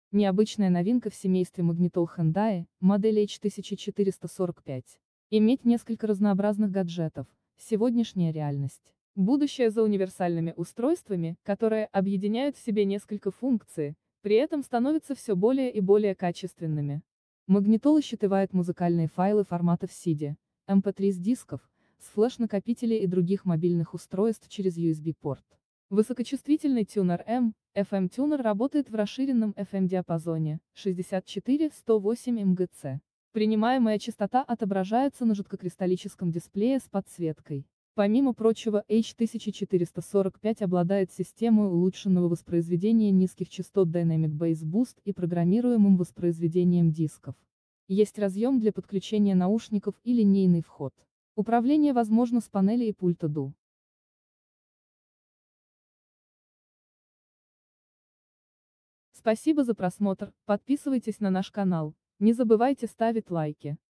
Необычная новинка в семействе магнитол Hyundai, модель H1445. Иметь несколько разнообразных гаджетов. Сегодняшняя реальность. Будущее за универсальными устройствами, которые объединяют в себе несколько функций, при этом становятся все более и более качественными. Магнитола считывает музыкальные файлы форматов CD, MP3 с дисков, с флеш-накопителей и других мобильных устройств через USB-порт. Высокочувствительный тюнер FM-тюнер работает в расширенном FM-диапазоне 64-108 МГц. Принимаемая частота отображается на жидкокристаллическом дисплее с подсветкой. Помимо прочего, H1445 обладает системой улучшенного воспроизведения низких частот Dynamic Bass Boost и программируемым воспроизведением дисков. Есть разъем для подключения наушников и линейный вход. Управление возможно с панели и пульта DO. Спасибо за просмотр, подписывайтесь на наш канал, не забывайте ставить лайки.